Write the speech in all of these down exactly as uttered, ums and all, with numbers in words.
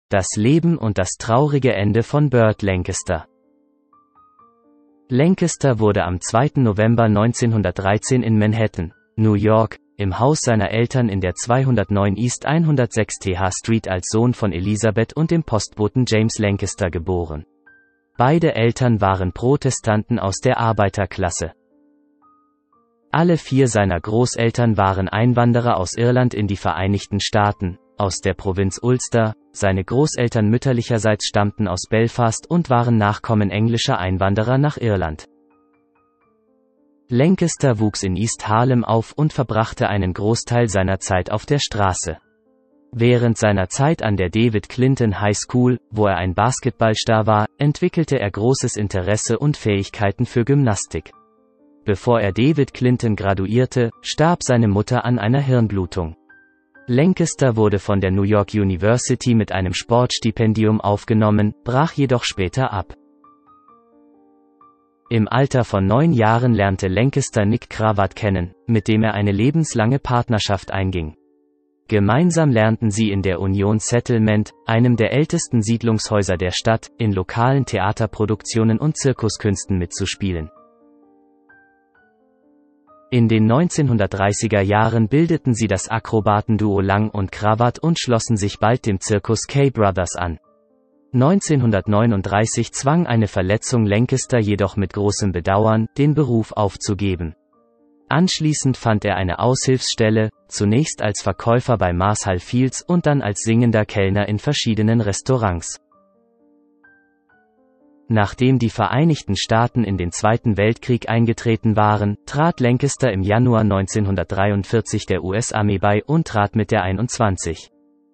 Das Leben und das traurige Ende von Burt Lancaster. Lancaster wurde am zweiten November neunzehnhundertdreizehn in Manhattan, New York, im Haus seiner Eltern in der zweihundertneun East hundertsechs T H Street als Sohn von Elisabeth und dem Postboten James Lancaster geboren. Beide Eltern waren Protestanten aus der Arbeiterklasse. Alle vier seiner Großeltern waren Einwanderer aus Irland in die Vereinigten Staaten, aus der Provinz Ulster. Seine Großeltern mütterlicherseits stammten aus Belfast und waren Nachkommen englischer Einwanderer nach Irland. Lancaster wuchs in East Harlem auf und verbrachte einen Großteil seiner Zeit auf der Straße. Während seiner Zeit an der David Clinton High School, wo er ein Basketballstar war, entwickelte er großes Interesse und Fähigkeiten für Gymnastik. Bevor er David Clinton graduierte, starb seine Mutter an einer Hirnblutung. Lancaster wurde von der New York University mit einem Sportstipendium aufgenommen, brach jedoch später ab. Im Alter von neun Jahren lernte Lancaster Nick Cravath kennen, mit dem er eine lebenslange Partnerschaft einging. Gemeinsam lernten sie in der Union Settlement, einem der ältesten Siedlungshäuser der Stadt, in lokalen Theaterproduktionen und Zirkuskünsten mitzuspielen. In den neunzehnhundertdreißiger Jahren bildeten sie das Akrobatenduo Lang und Cravath und schlossen sich bald dem Zirkus K-Brothers an. neunzehnhundertneununddreißig zwang eine Verletzung Lancaster jedoch mit großem Bedauern, den Beruf aufzugeben. Anschließend fand er eine Aushilfsstelle, zunächst als Verkäufer bei Marshall Fields und dann als singender Kellner in verschiedenen Restaurants. Nachdem die Vereinigten Staaten in den Zweiten Weltkrieg eingetreten waren, trat Lancaster im Januar neunzehnhundertdreiundvierzig der U S-Armee bei und trat mit der einundzwanzig.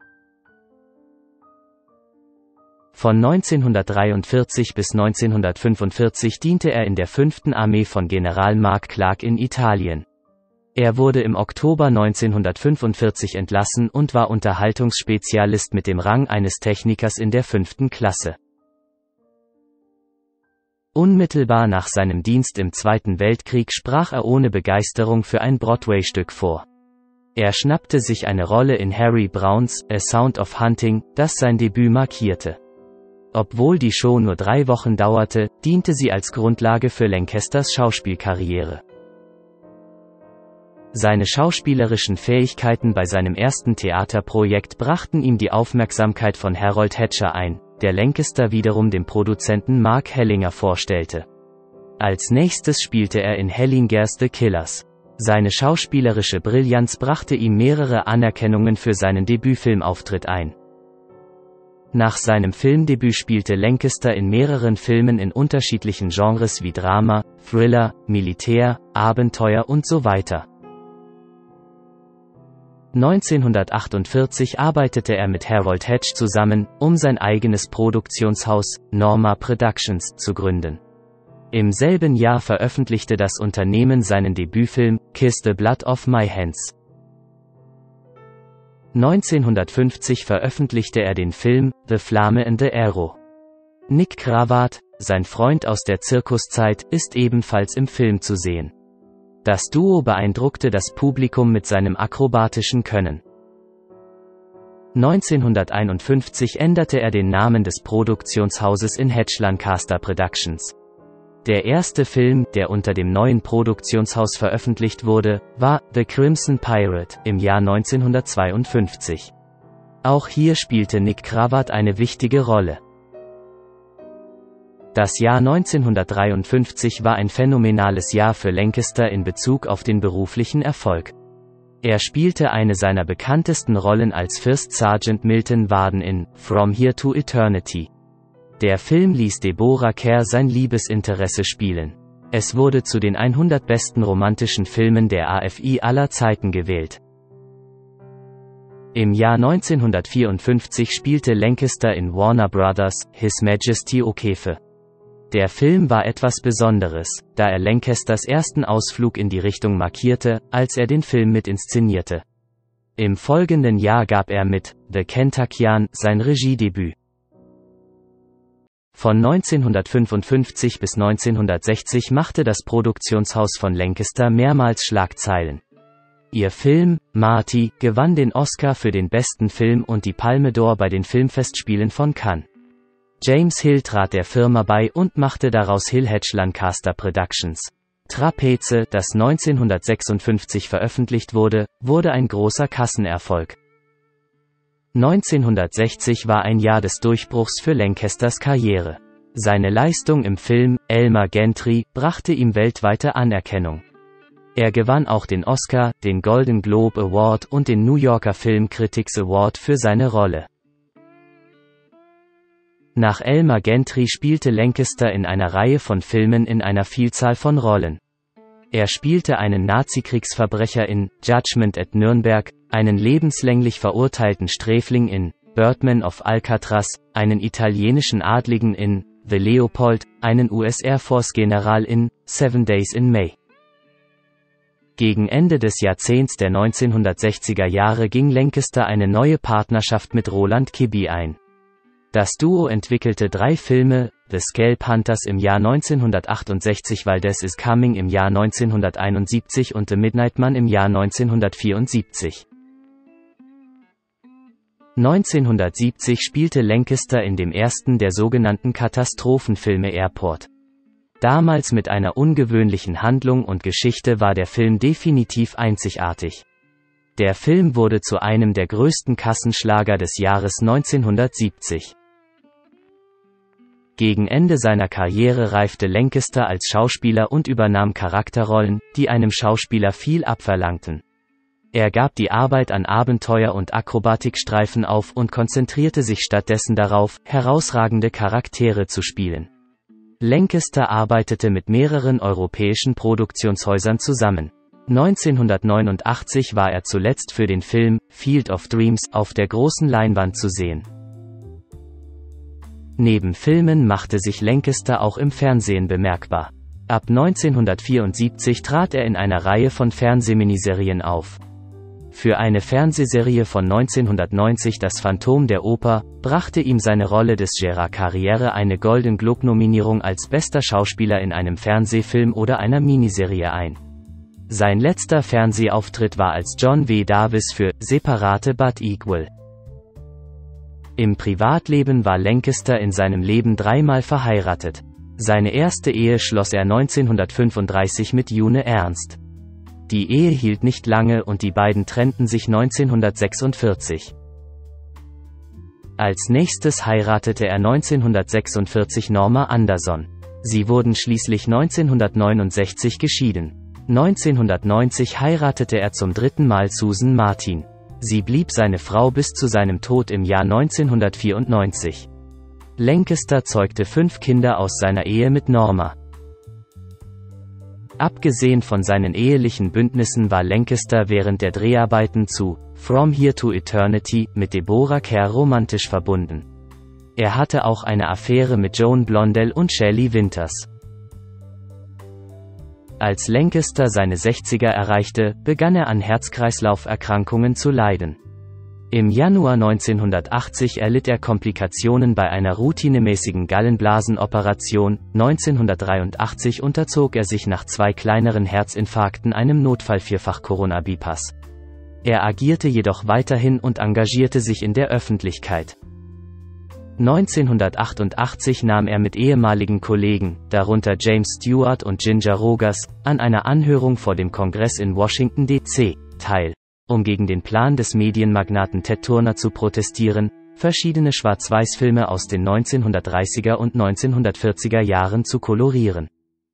Von neunzehnhundertdreiundvierzig bis neunzehnhundertfünfundvierzig diente er in der fünften Armee von General Mark Clark in Italien. Er wurde im Oktober neunzehnhundertfünfundvierzig entlassen und war Unterhaltungsspezialist mit dem Rang eines Technikers in der fünften Klasse. Unmittelbar nach seinem Dienst im Zweiten Weltkrieg sprach er ohne Begeisterung für ein Broadway-Stück vor. Er schnappte sich eine Rolle in Harry Browns A Sound of Hunting, das sein Debüt markierte. Obwohl die Show nur drei Wochen dauerte, diente sie als Grundlage für Lancasters Schauspielkarriere. Seine schauspielerischen Fähigkeiten bei seinem ersten Theaterprojekt brachten ihm die Aufmerksamkeit von Harold Hatcher ein, der Lancaster wiederum dem Produzenten Mark Hellinger vorstellte. Als nächstes spielte er in Hellingers The Killers. Seine schauspielerische Brillanz brachte ihm mehrere Anerkennungen für seinen Debütfilmauftritt ein. Nach seinem Filmdebüt spielte Lancaster in mehreren Filmen in unterschiedlichen Genres wie Drama, Thriller, Militär, Abenteuer und so weiter. neunzehnhundertachtundvierzig arbeitete er mit Harold Hatch zusammen, um sein eigenes Produktionshaus, Norma Productions, zu gründen. Im selben Jahr veröffentlichte das Unternehmen seinen Debütfilm, Kiss the Blood off My Hands. neunzehnhundertfünfzig veröffentlichte er den Film, The Flame and the Arrow. Nick Cravath, sein Freund aus der Zirkuszeit, ist ebenfalls im Film zu sehen. Das Duo beeindruckte das Publikum mit seinem akrobatischen Können. neunzehnhunderteinundfünfzig änderte er den Namen des Produktionshauses in Hatch Lancaster Productions. Der erste Film, der unter dem neuen Produktionshaus veröffentlicht wurde, war The Crimson Pirate im Jahr neunzehnhundertzweiundfünfzig. Auch hier spielte Nick Cravath eine wichtige Rolle. Das Jahr neunzehnhundertdreiundfünfzig war ein phänomenales Jahr für Lancaster in Bezug auf den beruflichen Erfolg. Er spielte eine seiner bekanntesten Rollen als First Sergeant Milton Warden in From Here to Eternity. Der Film ließ Deborah Kerr sein Liebesinteresse spielen. Es wurde zu den hundert besten romantischen Filmen der A F I aller Zeiten gewählt. Im Jahr neunzehnhundertvierundfünfzig spielte Lancaster in Warner Brothers, His Majesty O'Keefe. Der Film war etwas Besonderes, da er Lancasters ersten Ausflug in die Richtung markierte, als er den Film mit inszenierte. Im folgenden Jahr gab er mit The Kentuckian sein Regiedebüt. Von neunzehnhundertfünfundfünfzig bis neunzehnhundertsechzig machte das Produktionshaus von Lancaster mehrmals Schlagzeilen. Ihr Film, Marty, gewann den Oscar für den besten Film und die Palme d'Or bei den Filmfestspielen von Cannes. James Hill trat der Firma bei und machte daraus Hill Hedge Lancaster Productions. Trapeze, das neunzehnhundertsechsundfünfzig veröffentlicht wurde, wurde ein großer Kassenerfolg. neunzehnhundertsechzig war ein Jahr des Durchbruchs für Lancasters Karriere. Seine Leistung im Film Elmer Gantry brachte ihm weltweite Anerkennung. Er gewann auch den Oscar, den Golden Globe Award und den New Yorker Film Critics Award für seine Rolle. Nach Elmer Gantry spielte Lancaster in einer Reihe von Filmen in einer Vielzahl von Rollen. Er spielte einen Nazi-Kriegsverbrecher in Judgment at Nürnberg, einen lebenslänglich verurteilten Sträfling in Birdman of Alcatraz, einen italienischen Adligen in The Leopold, einen U S Air Force General in Seven Days in May. Gegen Ende des Jahrzehnts der neunzehnhundertsechziger Jahre ging Lancaster eine neue Partnerschaft mit Roland Kibby ein. Das Duo entwickelte drei Filme, The Scalp Hunters im Jahr neunzehnhundertachtundsechzig, Valdez is Coming im Jahr neunzehnhunderteinundsiebzig und The Midnight Man im Jahr neunzehnhundertvierundsiebzig. neunzehnhundertsiebzig spielte Lancaster in dem ersten der sogenannten Katastrophenfilme Airport. Damals mit einer ungewöhnlichen Handlung und Geschichte war der Film definitiv einzigartig. Der Film wurde zu einem der größten Kassenschlager des Jahres neunzehnhundertsiebzig. Gegen Ende seiner Karriere reifte Lancaster als Schauspieler und übernahm Charakterrollen, die einem Schauspieler viel abverlangten. Er gab die Arbeit an Abenteuer- und Akrobatikstreifen auf und konzentrierte sich stattdessen darauf, herausragende Charaktere zu spielen. Lancaster arbeitete mit mehreren europäischen Produktionshäusern zusammen. neunzehnhundertneunundachtzig war er zuletzt für den Film Field of Dreams auf der großen Leinwand zu sehen. Neben Filmen machte sich Lancaster auch im Fernsehen bemerkbar. Ab neunzehnhundertvierundsiebzig trat er in einer Reihe von Fernsehminiserien auf. Für eine Fernsehserie von neunzehnhundertneunzig Das Phantom der Oper brachte ihm seine Rolle des Gérard Carrière eine Golden Globe-Nominierung als bester Schauspieler in einem Fernsehfilm oder einer Miniserie ein. Sein letzter Fernsehauftritt war als John W. Davis für Separate but Equal. Im Privatleben war Lancaster in seinem Leben dreimal verheiratet. Seine erste Ehe schloss er neunzehnhundertfünfunddreißig mit June Ernst. Die Ehe hielt nicht lange und die beiden trennten sich neunzehnhundertsechsundvierzig. Als nächstes heiratete er neunzehnhundertsechsundvierzig Norma Anderson. Sie wurden schließlich neunzehnhundertneunundsechzig geschieden. neunzehnhundertneunzig heiratete er zum dritten Mal Susan Martin. Sie blieb seine Frau bis zu seinem Tod im Jahr neunzehnhundertvierundneunzig. Lancaster zeugte fünf Kinder aus seiner Ehe mit Norma. Abgesehen von seinen ehelichen Bündnissen war Lancaster während der Dreharbeiten zu From Here to Eternity mit Deborah Kerr romantisch verbunden. Er hatte auch eine Affäre mit Joan Blondell und Shelley Winters. Als Lancaster seine sechziger erreichte, begann er an Herz-Kreislauf-Erkrankungen zu leiden. Im Januar neunzehnhundertachtzig erlitt er Komplikationen bei einer routinemäßigen Gallenblasenoperation, neunzehnhundertdreiundachtzig unterzog er sich nach zwei kleineren Herzinfarkten einem Notfall-Vierfach-Corona-Bypass. Er agierte jedoch weiterhin und engagierte sich in der Öffentlichkeit. neunzehnhundertachtundachtzig nahm er mit ehemaligen Kollegen, darunter James Stewart und Ginger Rogers, an einer Anhörung vor dem Kongress in Washington D C teil. Um gegen den Plan des Medienmagnaten Ted Turner zu protestieren, verschiedene Schwarz-Weiß-Filme aus den neunzehnhundertdreißiger und neunzehnhundertvierziger Jahren zu kolorieren.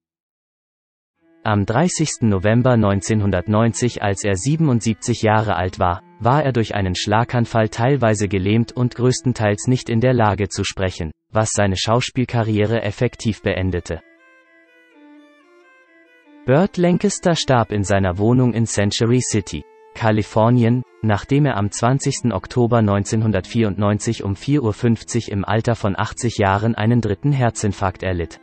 Am dreißigsten November neunzehnhundertneunzig, als er siebenundsiebzig Jahre alt war, war er durch einen Schlaganfall teilweise gelähmt und größtenteils nicht in der Lage zu sprechen, was seine Schauspielkarriere effektiv beendete. Burt Lancaster starb in seiner Wohnung in Century City, Kalifornien, nachdem er am zwanzigsten Oktober neunzehnhundertvierundneunzig um vier Uhr fünfzig im Alter von achtzig Jahren einen dritten Herzinfarkt erlitt.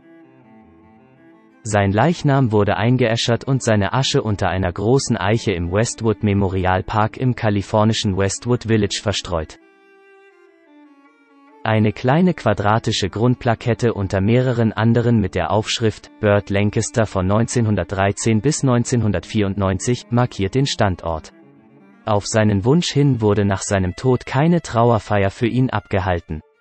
Sein Leichnam wurde eingeäschert und seine Asche unter einer großen Eiche im Westwood Memorial Park im kalifornischen Westwood Village verstreut. Eine kleine quadratische Grundplakette unter mehreren anderen mit der Aufschrift Burt Lancaster von neunzehnhundertdreizehn bis neunzehnhundertvierundneunzig markiert den Standort. Auf seinen Wunsch hin wurde nach seinem Tod keine Trauerfeier für ihn abgehalten.